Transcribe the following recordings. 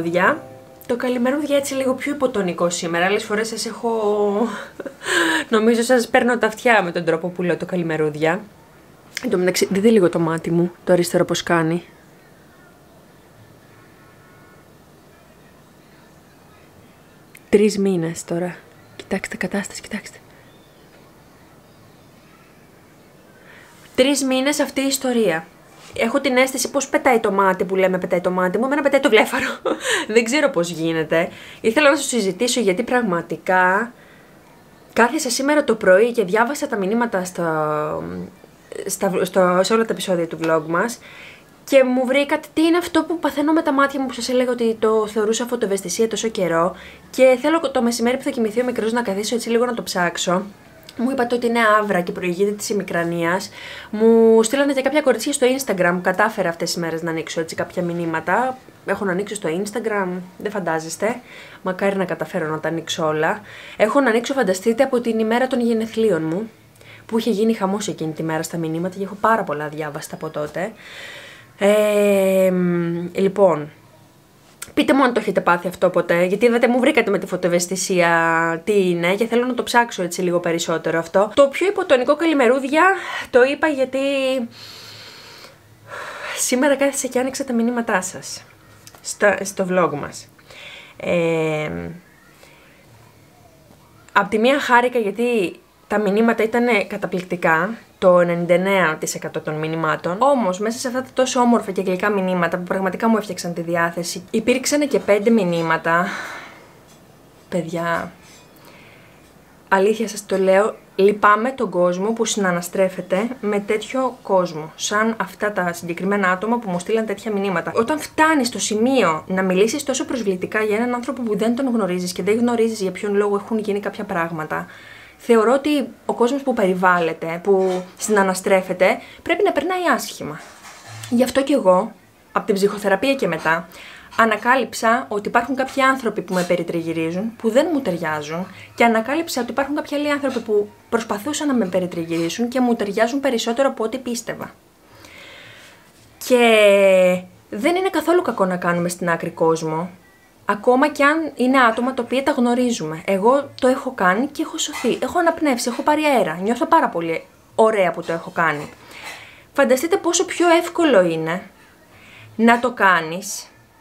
καλημερούδια. Το καλημερούδια έτσι λίγο πιο υποτονικό σήμερα. Άλλες φορές σας έχω... νομίζω σας παίρνω τα αυτιά με τον τρόπο που λέω το καλημερούδια. Εν τω μεταξύ, δείτε λίγο το μάτι μου, το αριστερό πως κάνει. Τρεις μήνες τώρα. Κοιτάξτε κατάσταση, κοιτάξτε. 3 μήνες αυτή η ιστορία. Έχω την αίσθηση πως πετάει το μάτι που λέμε πετάει το μάτι μου, εμένα πετάει το βλέφαρο. Δεν ξέρω πως γίνεται. Ήθελα να σου συζητήσω γιατί πραγματικά κάθισα σήμερα το πρωί και διάβασα τα μηνύματα σε όλα τα επεισόδια του vlog μας και μου βρήκατε τι είναι αυτό που παθαίνω με τα μάτια μου που σας έλεγα ότι το θεωρούσα φωτοευαισθησία τόσο καιρό και θέλω το μεσημέρι που θα κοιμηθεί ο μικρός να καθίσω έτσι λίγο να το ψάξω. Μου είπατε ότι είναι άβρα και προηγείται της ημικρανίας. Μου στείλανε και κάποια κορίτσια στο Instagram. Κατάφερα αυτές τις μέρες να ανοίξω έτσι κάποια μηνύματα. Έχω να ανοίξω στο Instagram, δεν φαντάζεστε. Μακάρι να καταφέρω να τα ανοίξω όλα. Έχω να ανοίξω, φανταστείτε, από την ημέρα των γενεθλίων μου. Που είχε γίνει χαμός εκείνη τη μέρα στα μηνύματα και έχω πάρα πολλά διάβαστα από τότε. Λοιπόν... Πείτε μου αν το έχετε πάθει αυτό ποτέ, γιατί δεν μου βρήκατε με τη φωτοευαισθησία τι είναι και θέλω να το ψάξω έτσι λίγο περισσότερο αυτό. Το πιο υποτονικό καλημερούδια το είπα γιατί σήμερα κάθισα και άνοιξα τα μηνύματά σας στο vlog μας. Απ' τη μία χάρηκα γιατί τα μηνύματα ήταν καταπληκτικά, το 99% των μηνυμάτων. Όμως μέσα σε αυτά τα τόσο όμορφα και γλυκά μηνύματα που πραγματικά μου έφτιαξαν τη διάθεση, υπήρξαν και 5 μηνύματα. Παιδιά, αλήθεια σας το λέω, λυπάμαι τον κόσμο που συναναστρέφεται με τέτοιο κόσμο. Σαν αυτά τα συγκεκριμένα άτομα που μου στείλαν τέτοια μηνύματα. Όταν φτάνεις στο σημείο να μιλήσεις τόσο προσβλητικά για έναν άνθρωπο που δεν τον γνωρίζεις και δεν γνωρίζεις για ποιον λόγο έχουν γίνει κάποια πράγματα, θεωρώ ότι ο κόσμος που περιβάλλεται, που συναναστρέφεται, πρέπει να περνάει άσχημα. Γι' αυτό και εγώ, από την ψυχοθεραπεία και μετά, ανακάλυψα ότι υπάρχουν κάποιοι άνθρωποι που με περιτριγυρίζουν, που δεν μου ταιριάζουν και ανακάλυψα ότι υπάρχουν κάποιοι άλλοι άνθρωποι που προσπαθούσαν να με περιτριγυρίσουν και μου ταιριάζουν περισσότερο από ό,τι πίστευα. Και δεν είναι καθόλου κακό να κάνουμε στην άκρη κόσμο. Ακόμα κι αν είναι άτομα τα οποία τα γνωρίζουμε. Εγώ το έχω κάνει και έχω σωθεί. Έχω αναπνεύσει, έχω πάρει αέρα. Νιώθω πάρα πολύ ωραία που το έχω κάνει. Φανταστείτε πόσο πιο εύκολο είναι να το κάνεις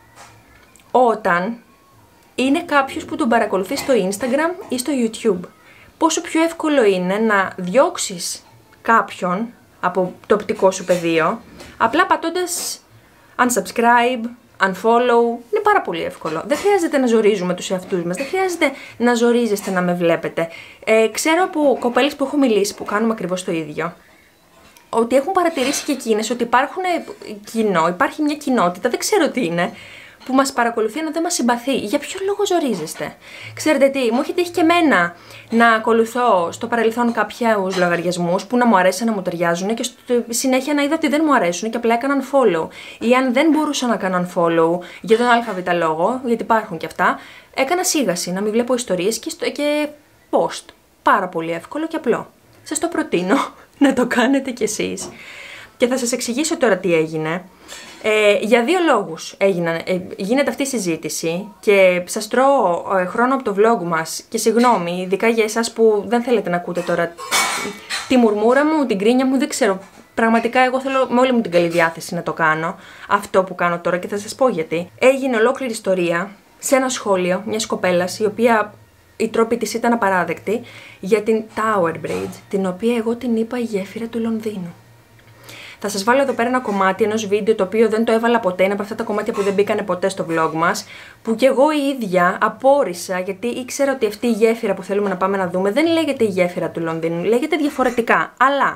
όταν είναι κάποιος που τον παρακολουθεί στο Instagram ή στο YouTube. Πόσο πιο εύκολο είναι να διώξεις κάποιον από το οπτικό σου πεδίο απλά πατώντας unsubscribe, unfollow, είναι πάρα πολύ εύκολο. Δεν χρειάζεται να ζορίζουμε τους εαυτούς μας, δεν χρειάζεται να ζορίζεστε να με βλέπετε. Ξέρω από κοπέλες που έχω μιλήσει που κάνουμε ακριβώς το ίδιο, ότι έχουν παρατηρήσει και εκείνες ότι υπάρχει μια κοινότητα, δεν ξέρω τι είναι, που μας παρακολουθεί ενώ δεν μας συμπαθεί. Για ποιο λόγο ζορίζεστε? Ξέρετε τι, μου έχει τύχει και εμένα να ακολουθώ στο παρελθόν κάποιους λογαριασμούς που να μου αρέσουν, να μου ταιριάζουν και στη συνέχεια να είδα ότι δεν μου αρέσουν και απλά έκαναν follow. Ή αν δεν μπορούσα να κάνω unfollow για τον ΑΒ λόγο, γιατί υπάρχουν και αυτά, έκανα σίγαση, να μην βλέπω ιστορίες και post. Πάρα πολύ εύκολο και απλό. Σας το προτείνω να το κάνετε κι εσείς. Και θα σας εξηγήσω τώρα τι έγινε. Για 2 λόγους γίνεται αυτή η συζήτηση και σας τρώω χρόνο από το vlog μας και συγγνώμη, ειδικά για εσάς που δεν θέλετε να ακούτε τώρα τη μουρμούρα μου, την κρίνια μου, δεν ξέρω. Πραγματικά εγώ θέλω με όλη μου την καλή διάθεση να το κάνω αυτό που κάνω τώρα και θα σας πω γιατί. Έγινε ολόκληρη ιστορία σε ένα σχόλιο μιας κοπέλας η οποία οι τρόποι της ήταν απαράδεκτοι για την Tower Bridge, την οποία εγώ την είπα η γέφυρα του Λονδίνου. Θα σας βάλω εδώ πέρα ένα κομμάτι ενός βίντεο το οποίο δεν το έβαλα ποτέ, είναι από αυτά τα κομμάτια που δεν μπήκανε ποτέ στο vlog μας, που κι εγώ η ίδια απόρρισα γιατί ήξερα ότι αυτή η γέφυρα που θέλουμε να πάμε να δούμε δεν λέγεται η γέφυρα του Λονδίνου, λέγεται διαφορετικά, αλλά...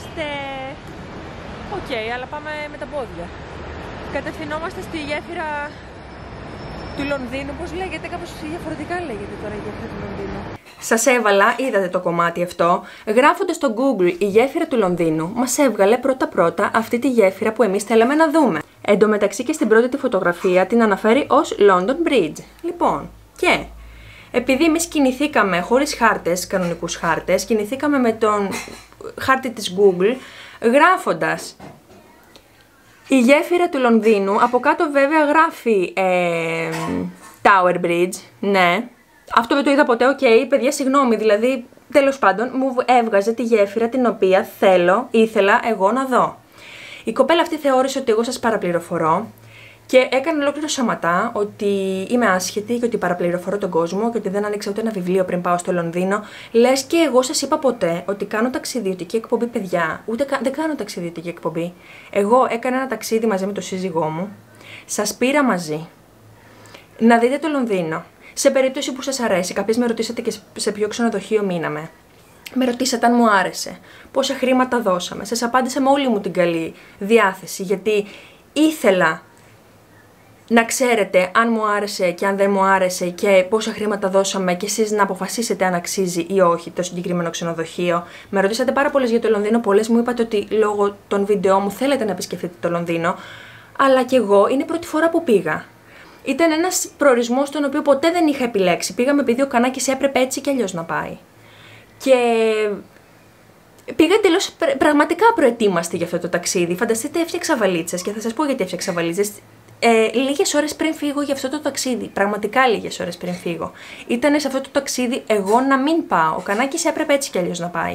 Οκ, αλλά πάμε με τα πόδια. Κατευθυνόμαστε στη γέφυρα του Λονδίνου, πώς λέγεται, κάπως διαφορετικά λέγεται τώρα η γέφυρα του Λονδίνου. Σας έβαλα, είδατε το κομμάτι αυτό, γράφοντας στο Google η γέφυρα του Λονδίνου, μας έβγαλε πρώτα-πρώτα αυτή τη γέφυρα που εμείς θέλαμε να δούμε. Εν τω μεταξύ και στην πρώτη τη φωτογραφία την αναφέρει ως London Bridge. Λοιπόν, και επειδή εμείς κινηθήκαμε χωρίς χάρτες, κανονικούς χάρτες, κινηθήκαμε με τον χάρτη της Google, γράφοντας η γέφυρα του Λονδίνου, από κάτω βέβαια γράφει Tower Bridge, ναι. Αυτό δεν το είδα ποτέ, παιδιά, συγγνώμη, δηλαδή, τέλος πάντων, μου έβγαζε τη γέφυρα την οποία ήθελα εγώ να δω. Η κοπέλα αυτή θεώρησε ότι εγώ σας παραπληροφορώ και έκανε ολόκληρο σαματά ότι είμαι άσχετη και ότι παραπληροφορώ τον κόσμο και ότι δεν άνοιξα ούτε ένα βιβλίο πριν πάω στο Λονδίνο. Λες και εγώ σας είπα ποτέ ότι κάνω ταξιδιωτική εκπομπή, παιδιά. Δεν κάνω ταξιδιωτική εκπομπή. Εγώ έκανα ένα ταξίδι μαζί με τον σύζυγό μου. Σας πήρα μαζί να δείτε το Λονδίνο. Σε περίπτωση που σας αρέσει, κάποιες με ρωτήσατε και σε ποιο ξενοδοχείο μείναμε. Με ρωτήσατε αν μου άρεσε, πόσα χρήματα δώσαμε. Σας απάντησα με όλη μου την καλή διάθεση, γιατί ήθελα να ξέρετε αν μου άρεσε και αν δεν μου άρεσε και πόσα χρήματα δώσαμε και εσείς να αποφασίσετε αν αξίζει ή όχι το συγκεκριμένο ξενοδοχείο. Με ρωτήσατε πάρα πολλές για το Λονδίνο, πολλές μου είπατε ότι λόγω των βίντεο μου θέλετε να επισκεφτείτε το Λονδίνο, αλλά και εγώ είναι η πρώτη φορά που πήγα. Ήταν ένας προορισμός τον οποίο ποτέ δεν είχα επιλέξει. Πήγαμε επειδή ο Κανάκης έπρεπε έτσι κι αλλιώς να πάει. Και πήγα τελώς πραγματικά προετοίμαστη για αυτό το ταξίδι. Φανταστείτε, έφτιαξα βαλίτσες και θα σας πω γιατί έφτιαξα βαλίτσες. Λίγες ώρες πριν φύγω για αυτό το ταξίδι. Πραγματικά λίγες ώρες πριν φύγω. Ήταν σε αυτό το ταξίδι εγώ να μην πάω. Ο Κανάκης έπρεπε έτσι κι αλλιώς να πάει.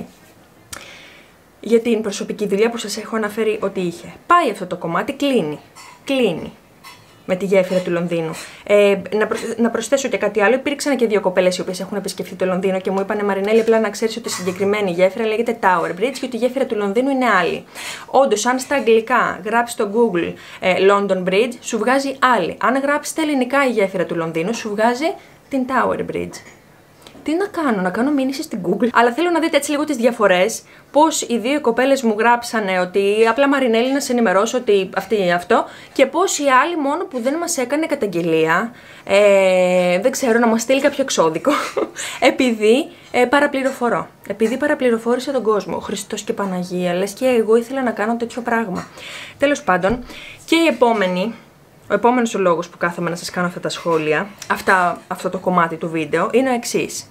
Για την προσωπική δουλειά που σας έχω αναφέρει ότι είχε. Πάει αυτό το κομμάτι, κλείνει. Με τη γέφυρα του Λονδίνου. Να προσθέσω και κάτι άλλο. Υπήρξαν και δύο κοπέλες οι οποίες έχουν επισκεφθεί το Λονδίνο και μου είπανε Μαρινέλη, απλά να ξέρεις ότι η συγκεκριμένη γέφυρα λέγεται Tower Bridge και ότι η γέφυρα του Λονδίνου είναι άλλη. Όντως, αν στα αγγλικά γράψεις στο Google London Bridge, σου βγάζει άλλη. Αν γράψεις στα ελληνικά η γέφυρα του Λονδίνου, σου βγάζει την Tower Bridge. Τι να κάνω μήνυση στην Google. Αλλά θέλω να δείτε έτσι λίγο τις διαφορές. Πώς οι δύο κοπέλες μου γράψανε ότι απλά Μαρινέλη να σε ενημερώσω ότι αυτό. Και πώς οι άλλοι μόνο που δεν μας έκανε καταγγελία, δεν ξέρω, να μας στείλει κάποιο εξώδικο. Επειδή παραπληροφορώ. Επειδή παραπληροφόρησα τον κόσμο. Χριστός και Παναγία. Λες και εγώ ήθελα να κάνω τέτοιο πράγμα. Τέλος πάντων. Και ο επόμενος λόγος που κάθομαι να σας κάνω αυτά τα σχόλια, αυτό το κομμάτι του βίντεο, είναι ο εξής.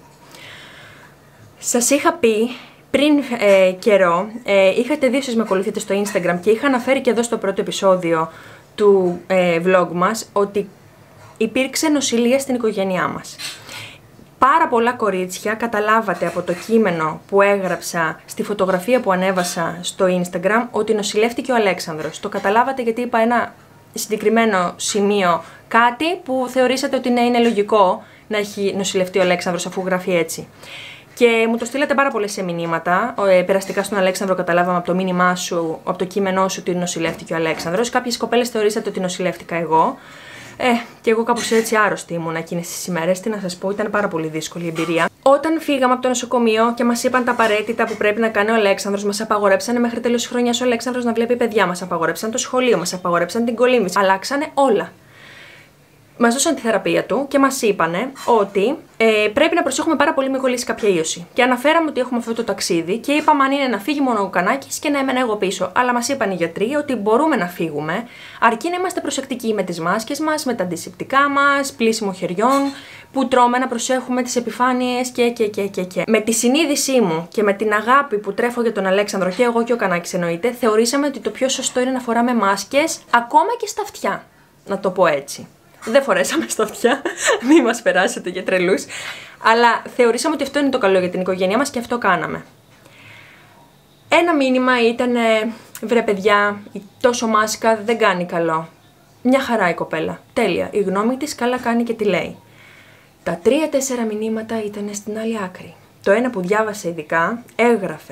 Σας είχα πει πριν καιρό, είχατε δει όσοι με ακολουθείτε στο Instagram και είχα αναφέρει και εδώ στο πρώτο επεισόδιο του vlog μας ότι υπήρξε νοσηλεία στην οικογένειά μας. Πάρα πολλά κορίτσια καταλάβατε από το κείμενο που έγραψα στη φωτογραφία που ανέβασα στο Instagram ότι νοσηλεύτηκε ο Αλέξανδρος. Το καταλάβατε γιατί είπα ένα συγκεκριμένο σημείο, κάτι που θεωρήσατε ότι ναι, είναι λογικό να έχει νοσηλευτεί ο Αλέξανδρος αφού γράφει έτσι. Και μου το στείλατε πάρα πολλές μηνύματα. Περαστικά στον Αλέξανδρο καταλάβαμε από το μήνυμά σου, από το κείμενό σου, ότι νοσηλεύτηκε ο Αλέξανδρος. Κάποιες κοπέλες θεωρήσατε ότι νοσηλεύτηκα εγώ. Και εγώ κάπως έτσι άρρωστη ήμουνα εκείνες τις ημέρες. Τι να σας πω, ήταν πάρα πολύ δύσκολη η εμπειρία. Όταν φύγαμε από το νοσοκομείο και μας είπαν τα απαραίτητα που πρέπει να κάνει ο Αλέξανδρος, μας απαγορέψανε μέχρι τέλος της χρονιάς ο Αλέξανδρος να βλέπει παιδιά, μας απαγορέψαν το σχολείο, μας απαγορέψαν την κολύμβηση. Αλλάξανε όλα. Μας δώσαν τη θεραπεία του και μας είπανε ότι πρέπει να προσέχουμε πάρα πολύ μην κολλήσει κάποια ίωση. Και αναφέραμε ότι έχουμε αυτό το ταξίδι και είπαμε αν είναι να φύγει μόνο ο Κανάκης και να έμενα εγώ πίσω. Αλλά μας είπαν οι γιατροί ότι μπορούμε να φύγουμε, αρκεί να είμαστε προσεκτικοί με τις μάσκες μας, με τα αντισηπτικά μας, πλύσιμο χεριών, που τρώμε, να προσέχουμε τις επιφάνειες και. Με τη συνείδησή μου και με την αγάπη που τρέφω για τον Αλέξανδρο και εγώ και ο Κανάκης εννοείται, θεωρήσαμε ότι το πιο σωστό είναι να φοράμε μάσκες ακόμα και στα αυτιά. Να το πω έτσι. Δεν φορέσαμε στα αυτιά, μην μας περάσετε για τρελούς. Αλλά θεωρήσαμε ότι αυτό είναι το καλό για την οικογένειά μας και αυτό κάναμε. Ένα μήνυμα ήταν, βρε παιδιά, τόσο μάσκα δεν κάνει καλό. Μια χαρά η κοπέλα, τέλεια, η γνώμη της καλά κάνει και τη λέει. Τα 3-4 μηνύματα ήταν στην άλλη άκρη. Το ένα που διάβασε ειδικά έγραφε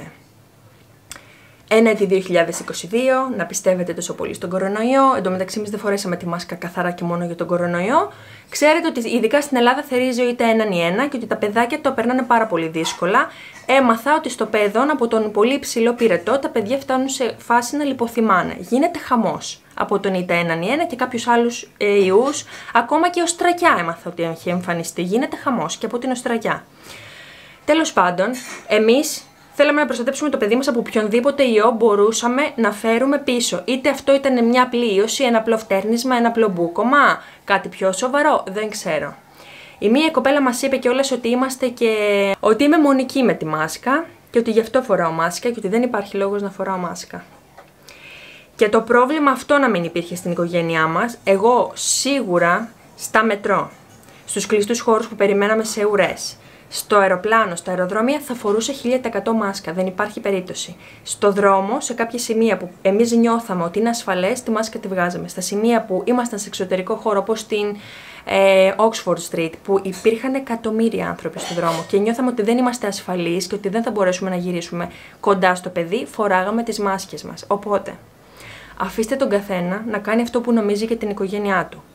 Ένατη 2022, να πιστεύετε τόσο πολύ στον κορονοϊό. Εν τω μεταξύ, εμείς δεν φορέσαμε τη μάσκα καθαρά και μόνο για τον κορονοϊό. Ξέρετε ότι ειδικά στην Ελλάδα θερίζει ο είτε έναν ή ένα και ότι τα παιδάκια το περνάνε πάρα πολύ δύσκολα. Έμαθα ότι στο παιδόν από τον πολύ υψηλό πυρετό τα παιδιά φτάνουν σε φάση να λιποθυμάνε. Γίνεται χαμός από τον είτε έναν ή ένα και κάποιους άλλους ιούς. Ακόμα και οστρακιά έμαθα ότι έχει εμφανιστεί. Γίνεται χαμός και από την οστρακιά. Τέλος πάντων, εμείς θέλαμε να προστατέψουμε το παιδί μας από οποιονδήποτε ιό μπορούσαμε να φέρουμε πίσω. Είτε αυτό ήταν μια απλή ίωση, ένα απλό φτέρνισμα, ένα απλό μπούκομα, κάτι πιο σοβαρό, δεν ξέρω. Η μία κοπέλα μας είπε κιόλας ότι ότι είμαι μονική με τη μάσκα και ότι γι' αυτό φοράω μάσκα και ότι δεν υπάρχει λόγος να φοράω μάσκα. Και το πρόβλημα αυτό να μην υπήρχε στην οικογένειά μας, εγώ σίγουρα στα μετρώ. στους κλειστούς χώρους που περιμέναμε σε ουρές. Στο αεροπλάνο, στα αεροδρόμια θα φορούσε 1000% μάσκα, δεν υπάρχει περίπτωση. Στο δρόμο, σε κάποια σημεία που εμείς νιώθαμε ότι είναι ασφαλές, τη μάσκα τη βγάζαμε. Στα σημεία που ήμασταν σε εξωτερικό χώρο, όπως στην Oxford Street, που υπήρχαν εκατομμύρια άνθρωποι στο δρόμο και νιώθαμε ότι δεν είμαστε ασφαλείς και ότι δεν θα μπορέσουμε να γυρίσουμε κοντά στο παιδί, φοράγαμε τις μάσκες μας. Οπότε, αφήστε τον καθένα να κάνει αυτό που νομίζει για την οικογένειά του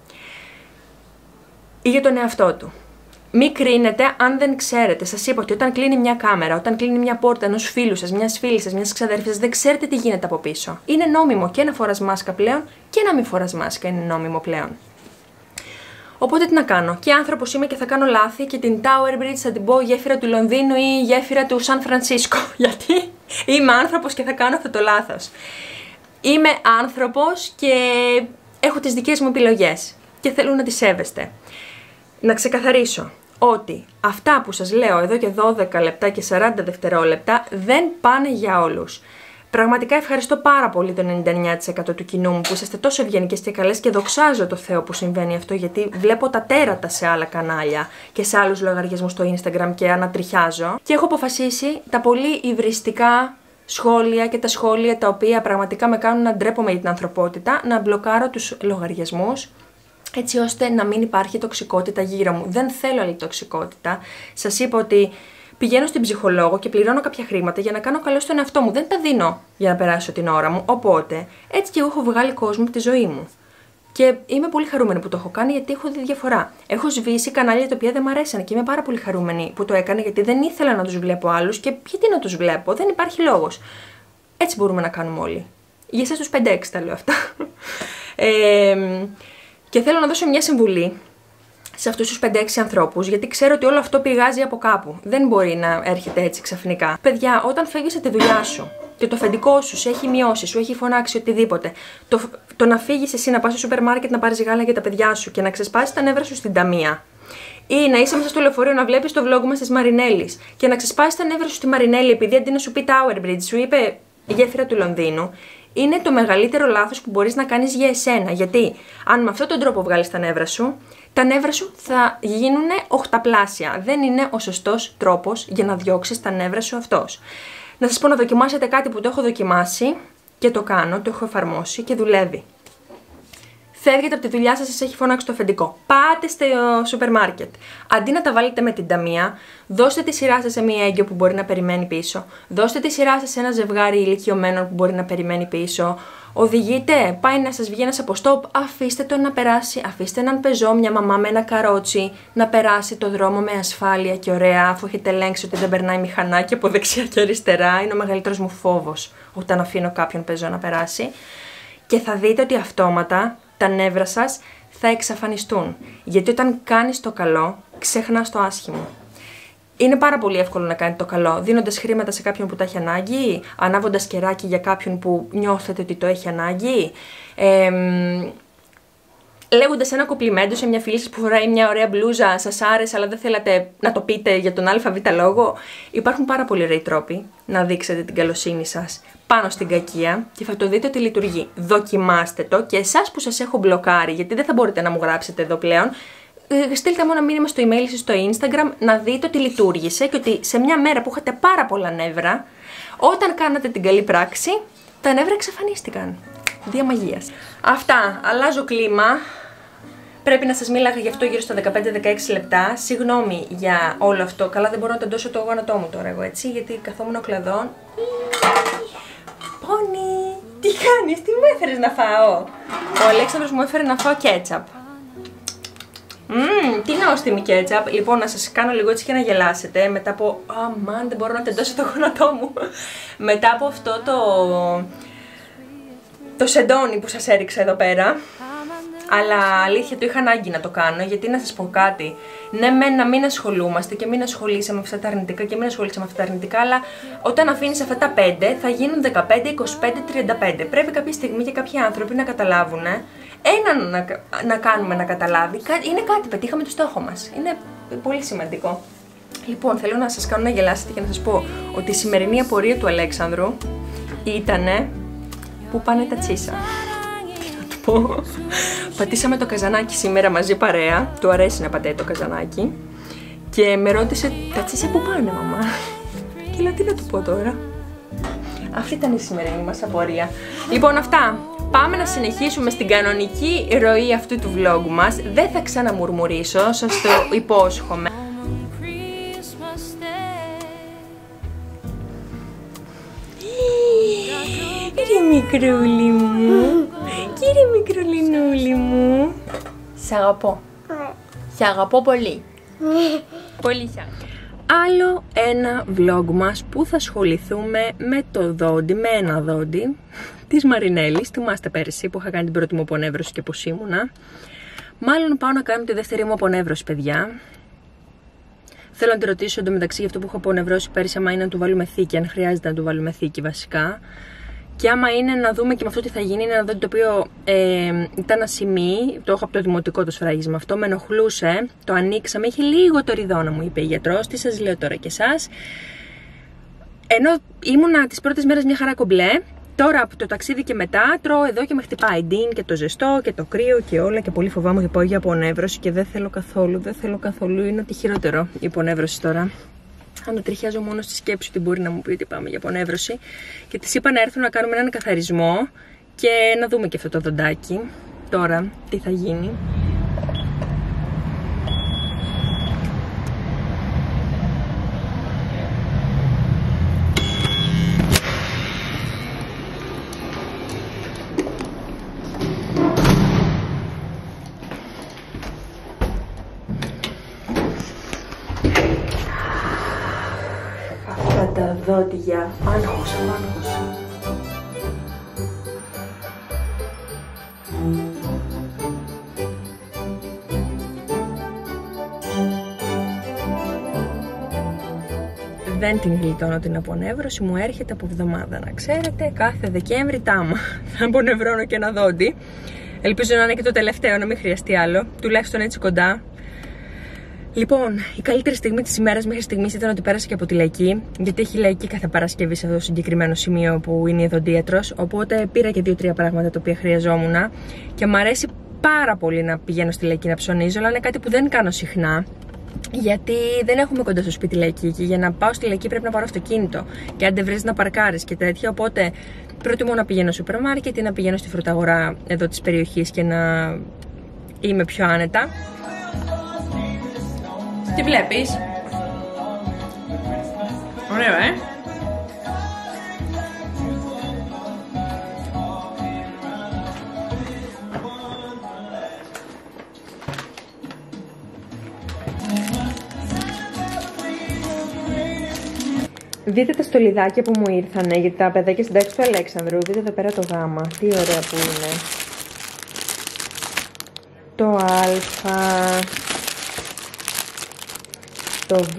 ή για τον εαυτό του. Μην κρίνετε αν δεν ξέρετε. Σας είπα ότι όταν κλείνει μια κάμερα, όταν κλείνει μια πόρτα ενός φίλου σας, μιας φίλης σας, μιας ξαδέρφης σας, δεν ξέρετε τι γίνεται από πίσω. Είναι νόμιμο και να φοράς μάσκα πλέον και να μην φοράς μάσκα είναι νόμιμο πλέον. Οπότε τι να κάνω. Και άνθρωπος είμαι και θα κάνω λάθη και την Tower Bridge θα την πω γέφυρα του Λονδίνου ή γέφυρα του Σαν Φρανσίσκο. Γιατί είμαι άνθρωπος και θα κάνω αυτό το λάθος. Είμαι άνθρωπος και έχω τις δικές μου επιλογές και θέλω να τις σέβεστε. Να ξεκαθαρίσω ότι αυτά που σας λέω εδώ και 12 λεπτά και 40 δευτερόλεπτα δεν πάνε για όλους. Πραγματικά ευχαριστώ πάρα πολύ το 99% του κοινού μου που είσαστε τόσο ευγενικές και καλές και δοξάζω το Θεό που συμβαίνει αυτό, γιατί βλέπω τα τέρατα σε άλλα κανάλια και σε άλλους λογαριασμούς στο Instagram και ανατριχιάζω. Και έχω αποφασίσει τα πολύ υβριστικά σχόλια και τα σχόλια τα οποία πραγματικά με κάνουν να ντρέπομαι για την ανθρωπότητα, να μπλοκάρω τους λογαριασμούς, έτσι ώστε να μην υπάρχει τοξικότητα γύρω μου. Δεν θέλω άλλη τοξικότητα. Σας είπα ότι πηγαίνω στην ψυχολόγο και πληρώνω κάποια χρήματα για να κάνω καλό στον εαυτό μου. Δεν τα δίνω για να περάσω την ώρα μου. Οπότε, έτσι και εγώ έχω βγάλει κόσμο από τη ζωή μου. Και είμαι πολύ χαρούμενη που το έχω κάνει, γιατί έχω δει διαφορά. Έχω σβήσει κανάλια τα οποία δεν μ' αρέσαν και είμαι πάρα πολύ χαρούμενη που το έκανα, γιατί δεν ήθελα να τους βλέπω άλλους και γιατί να τους βλέπω. Δεν υπάρχει λόγος. Έτσι μπορούμε να κάνουμε όλοι. Για εσάς τους 5-6 τα λέω αυτά. Και θέλω να δώσω μια συμβουλή σε αυτούς τους 5-6 ανθρώπους, γιατί ξέρω ότι όλο αυτό πηγάζει από κάπου. Δεν μπορεί να έρχεται έτσι ξαφνικά. Παιδιά, όταν φεύγεις από τη δουλειά σου και το αφεντικό σου σε έχει μειώσει, σου έχει φωνάξει οτιδήποτε, το να φύγεις εσύ να πας στο σούπερ μάρκετ να πάρεις γάλα για τα παιδιά σου και να ξεσπάσεις τα νεύρα σου στην ταμεία, ή να είσαι μέσα στο λεωφορείο να βλέπεις το vlog μας της Μαρινέλης και να ξεσπάσεις τα νεύρα σου στη Μαρινέλη επειδή αντί να σου πει Tower Bridge σου είπε γέφυρα του Λονδίνου, είναι το μεγαλύτερο λάθος που μπορείς να κάνεις για εσένα. Γιατί αν με αυτόν τον τρόπο βγάλεις τα νεύρα σου, τα νεύρα σου θα γίνουν οχταπλάσια. Δεν είναι ο σωστός τρόπος για να διώξεις τα νεύρα σου αυτός. Να σας πω να δοκιμάσετε κάτι που το έχω δοκιμάσει και το κάνω, το έχω εφαρμόσει και δουλεύει. Φεύγετε από τη δουλειά σας, σας έχει φωνάξει το αφεντικό. Πάτε στο σούπερ μάρκετ. Αντί να τα βάλετε με την ταμεία, δώστε τη σειρά σας σε μία έγκυο που μπορεί να περιμένει πίσω. Δώστε τη σειρά σας σε ένα ζευγάρι ηλικιωμένων που μπορεί να περιμένει πίσω. Οδηγείτε, πάει να σας βγει ένας από στόπ, αφήστε τον να περάσει. Αφήστε έναν πεζό, μια μαμά με ένα καρότσι, να περάσει το δρόμο με ασφάλεια και ωραία, αφού έχετε ελέγξει ότι δεν περνάει μηχανάκι από δεξιά και αριστερά. Είναι ο μεγαλύτερος μου φόβος όταν αφήνω κάποιον πεζό να περάσει. Και θα δείτε ότι αυτόματα τα νεύρα σας θα εξαφανιστούν. Γιατί όταν κάνεις το καλό, ξεχνάς το άσχημο. Είναι πάρα πολύ εύκολο να κάνετε το καλό, δίνοντας χρήματα σε κάποιον που τα έχει ανάγκη, ανάβοντας κεράκι για κάποιον που νιώθετε ότι το έχει ανάγκη, λέγοντας ένα κομπλιμέντο σε μια φίλη σας που φοράει μια ωραία μπλούζα, σας άρεσε αλλά δεν θέλατε να το πείτε για τον ΑΒ λόγο. Υπάρχουν πάρα πολλοί ωραίοι τρόποι να δείξετε την καλοσύνη σας πάνω στην κακία και θα το δείτε ότι λειτουργεί. Δοκιμάστε το και εσάς που σας έχω μπλοκάρει, γιατί δεν θα μπορείτε να μου γράψετε εδώ πλέον, στείλτε μου ένα μήνυμα στο email ή στο Instagram να δείτε ότι λειτουργήσε και ότι σε μια μέρα που είχατε πάρα πολλά νεύρα, όταν κάνατε την καλή πράξη, τα νεύρα εξαφανίστηκαν. Δια μαγείας. Αυτά. Αλλάζω κλίμα. Πρέπει να σας μίλαγα γι' αυτό γύρω στα 15-16 λεπτά. Συγγνώμη για όλο αυτό. Καλά, δεν μπορώ να τεντώσω το γόνατό μου τώρα εγώ, έτσι, γιατί καθόμουν ο κλαδόν. Πόνι! Τι κάνεις, τι μου έφερες να φάω? Ο Αλέξανδρος μου έφερε να φάω κέτσαπ. Τι νόστιμη κέτσαπ. Λοιπόν, να σας κάνω λίγο έτσι και να γελάσετε. Μετά από... Αμάν, δεν μπορώ να τεντώσω το γόνατό μου. Μετά από αυτό το σεντόνι που σας έριξα εδώ πέρα. Αλλά αλήθεια το είχα ανάγκη να το κάνω, γιατί να σας πω κάτι. Ναι, να μην ασχολούμαστε και μην ασχολείσαι με αυτά τα αρνητικά και μην ασχολείσαι με αυτά τα αρνητικά, αλλά όταν αφήνεις αυτά τα 5 θα γίνουν 15, 25, 35. Πρέπει κάποια στιγμή και κάποιοι άνθρωποι να καταλάβουν, έναν να κάνουμε να καταλάβει. Είναι κάτι, πετύχαμε το στόχο μας. Είναι πολύ σημαντικό. Λοιπόν, θέλω να σας κάνω να γελάσετε και να σας πω ότι η σημερινή απορία του Αλέξανδρου ήτανε πού πάνε τα τσίσα. Τι να του πω. Πατήσαμε το καζανάκι σήμερα μαζί παρέα. Του αρέσει να πατάει το καζανάκι. Και με ρώτησε, τα τσίσια που πάνε, μαμά? Και λέω, τι να του πω τώρα. Αυτή ήταν η σημερινή μας απορία. Λοιπόν, αυτά. Πάμε να συνεχίσουμε στην κανονική ροή αυτού του vlog μας. Δεν θα ξαναμουρμουρίσω, σας το υπόσχομαι. Κύριε μικρούλι μου, κύριε μικρουλινούλι μου. Σ' αγαπώ. Σ' αγαπώ πολύ. Πολύ σ' αγαπώ. Άλλο ένα vlog μας που θα ασχοληθούμε με το δόντι, με ένα δόντι της Μαρινέλης. Θυμάστε πέρυσι που είχα κάνει την πρώτη μου απονεύρωση και πως ήμουνα. Μάλλον πάω να κάνω τη δεύτερη μου απονεύρωση, παιδιά. Θέλω να τη ρωτήσω εντωμεταξύ για αυτό που έχω απονευρώσει πέρυσι, άμα είναι να του βάλουμε θήκη, αν χρειάζεται να του βάλουμε θήκη βασικά. Και άμα είναι να δούμε και με αυτό τι θα γίνει, είναι ένα δόντι το οποίο ήταν ασημή, το έχω από το δημοτικό το σφράγισμα αυτό, με ενοχλούσε, το ανοίξαμε, είχε λίγο το ριδόνα, μου είπε η γιατρός, τι σας λέω τώρα και εσάς. Ενώ ήμουνα τις πρώτες μέρες μια χαρά κομπλέ, τώρα από το ταξίδι και μετά τρώω εδώ και με χτυπάει ντύν και το ζεστό και το κρύο και όλα και πολύ φοβάμαι και πάω για απονεύρωση και δεν θέλω καθόλου, είναι ότι χειρότερο η απονεύρωση τώρα. Ανατριχιάζω μόνο στη σκέψη ότι μπορεί να μου πει ότι πάμε για απονεύρωση. Και της είπα να έρθουν να κάνουμε έναν καθαρισμό και να δούμε και αυτό το δοντάκι. Τώρα τι θα γίνει. Τα δόντια, άγχος. Δεν την γλιτώνω την απονεύρωση, μου έρχεται από εβδομάδα, να ξέρετε, κάθε Δεκέμβρη τάμα θα απονευρώνω και ένα δόντι. Ελπίζω να είναι και το τελευταίο, να μην χρειαστεί άλλο, τουλάχιστον έτσι κοντά. Λοιπόν, η καλύτερη στιγμή της ημέρας μέχρι στιγμής ήταν ότι πέρασε και από τη λαϊκή, γιατί έχει λαϊκή κάθε Παρασκευή σε αυτό το συγκεκριμένο σημείο που είναι η οδοντίατρος. Οπότε πήρα και 2-3 πράγματα τα οποία χρειαζόμουν και μου αρέσει πάρα πολύ να πηγαίνω στη λαϊκή να ψωνίζω, αλλά είναι κάτι που δεν κάνω συχνά. Γιατί δεν έχουμε κοντά στο σπίτι λαϊκή και για να πάω στη λαϊκή πρέπει να πάρω αυτοκίνητο και αν δεν βρεις να παρκάρεις και τέτοια. Οπότε προτιμώ να πηγαίνω στο σούπερ μάρκετ ή να πηγαίνω στη φρουταγορά εδώ της περιοχής και να είμαι πιο άνετα. Τι βλέπεις? Ωραίο, Δείτε τα στολιδάκια που μου ήρθανε για τα παιδάκια στην τάξη του Αλέξανδρου. Δείτε εδώ πέρα το γάμα. Τι ωραία που είναι. Το α, το β.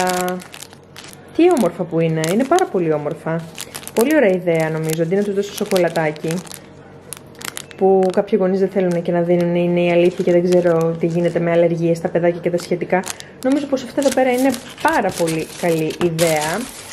Τι όμορφα που είναι. Είναι πάρα πολύ όμορφα. Πολύ ωραία ιδέα νομίζω. Αντί να τους δώσω σοκολατάκι, που κάποιοι γονείς δεν θέλουν και να δίνουν, είναι η αλήθεια και δεν ξέρω τι γίνεται με αλλεργίες στα παιδάκια και τα σχετικά. Νομίζω πως αυτά εδώ πέρα είναι πάρα πολύ καλή ιδέα.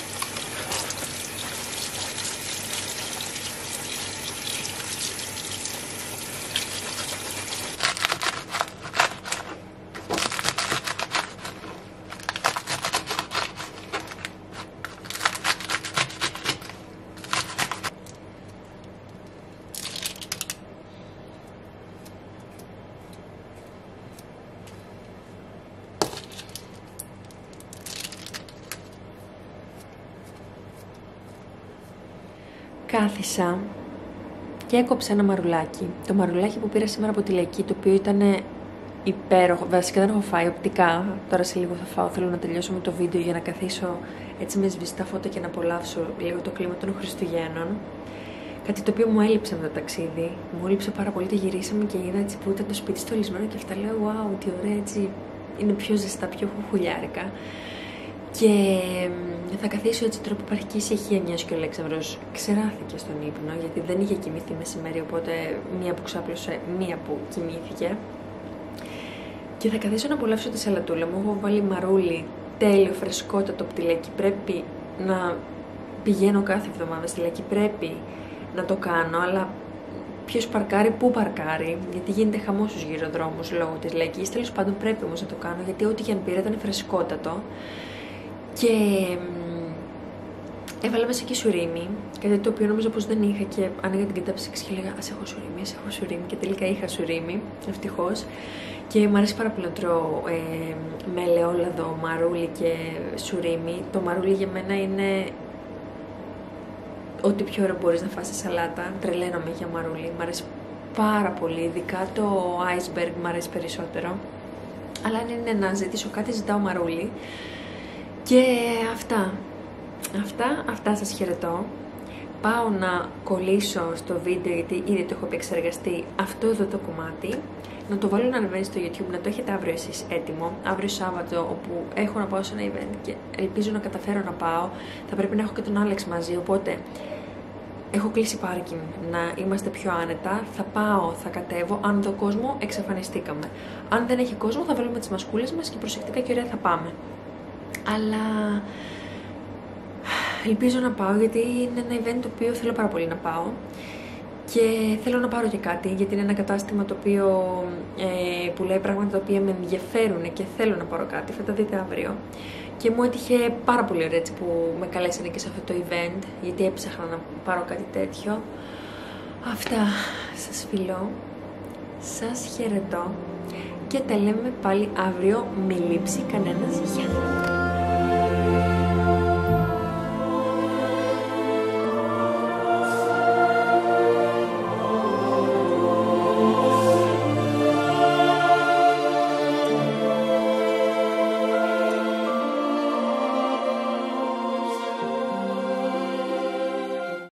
Κάθισα και έκοψα ένα μαρουλάκι. Το μαρουλάκι που πήρα σήμερα από τη λαϊκή, το οποίο ήταν υπέροχο. Βασικά δεν έχω φάει οπτικά. Τώρα σε λίγο θα φάω. Θέλω να τελειώσω με το βίντεο για να καθίσω έτσι με σβηστά φώτα και να απολαύσω λίγο το κλίμα των Χριστουγέννων. Κάτι το οποίο μου έλειψε με το ταξίδι. Μου έλειψε πάρα πολύ. Το γυρίσαμε και είδα έτσι που ήταν το σπίτι στολισμένο και αυτά. Λέω, wow, τι ωραία, έτσι είναι πιο ζεστά, πιο χουχουλιάρικα. Και θα καθίσω έτσι τώρα που υπάρχει και ησυχία, μιας και ο Αλέξανδρος ξεράθηκε στον ύπνο, γιατί δεν είχε κοιμηθεί μεσημέρι, οπότε μία που ξάπλωσε, μία που κοιμήθηκε. Και θα καθίσω να απολαύσω τη σαλατούλα μου. Έχω βάλει μαρούλι, τέλειο, φρεσκότατο από τη λαϊκή. Πρέπει να πηγαίνω κάθε εβδομάδα στη λαϊκή, πρέπει να το κάνω, αλλά ποιος παρκάρει, πού παρκάρει, γιατί γίνεται χαμός στους γυροδρόμους λόγω της λαϊκής. Τέλος πάντων πρέπει όμως να το κάνω, γιατί ό,τι και αν πήρα ήταν φρεσκότατο. Και έβαλα μέσα και σουρίμι, κάτι το οποίο νόμιζα πως δεν είχα και άνοιγα την κατάψυξη και έλεγα ας έχω σουρίμι και τελικά είχα σουρίμι, ευτυχώς. Και μου αρέσει πάρα πολύ να τρώω με ελαιόλαδο, μαρούλι και σουρίμι. Το μαρούλι για μένα είναι ό,τι πιο ωραίο μπορείς να φας σε σαλάτα. Τρελαίνομαι για μαρούλι, μου αρέσει πάρα πολύ, ειδικά το iceberg μου αρέσει περισσότερο. Αλλά αν είναι να ζητήσω κάτι, ζητάω μαρούλι. Και αυτά σας χαιρετώ. Πάω να κολλήσω στο βίντεο, γιατί ήδη το έχω επεξεργαστεί, αυτό εδώ το κομμάτι. Να το βάλω να ανεβαίνει στο YouTube, να το έχετε αύριο εσείς έτοιμο. Αύριο Σάββατο, όπου έχω να πάω σε ένα event και ελπίζω να καταφέρω να πάω. Θα πρέπει να έχω και τον Άλεξ μαζί, οπότε έχω κλείσει πάρκινγκ, να είμαστε πιο άνετα. Θα πάω, θα κατέβω. Αν δω κόσμο, εξαφανιστήκαμε. Αν δεν έχει κόσμο, θα βάλουμε τις μασκούλες μας και προσεκτικά και ωραία θα πάμε. Αλλά ελπίζω να πάω, γιατί είναι ένα event το οποίο θέλω πάρα πολύ να πάω. Και θέλω να πάρω και κάτι, γιατί είναι ένα κατάστημα το οποίο πουλάει πράγματα τα οποία με ενδιαφέρουν και θέλω να πάρω κάτι. Θα τα δείτε αύριο. Και μου έτυχε πάρα πολύ ωραία έτσι που με καλέσανε και σε αυτό το event, γιατί έψαχνα να πάρω κάτι τέτοιο. Αυτά, σας φιλώ, σας χαιρετώ και τα λέμε πάλι αύριο. Μη λείψει κανένας. Γεια!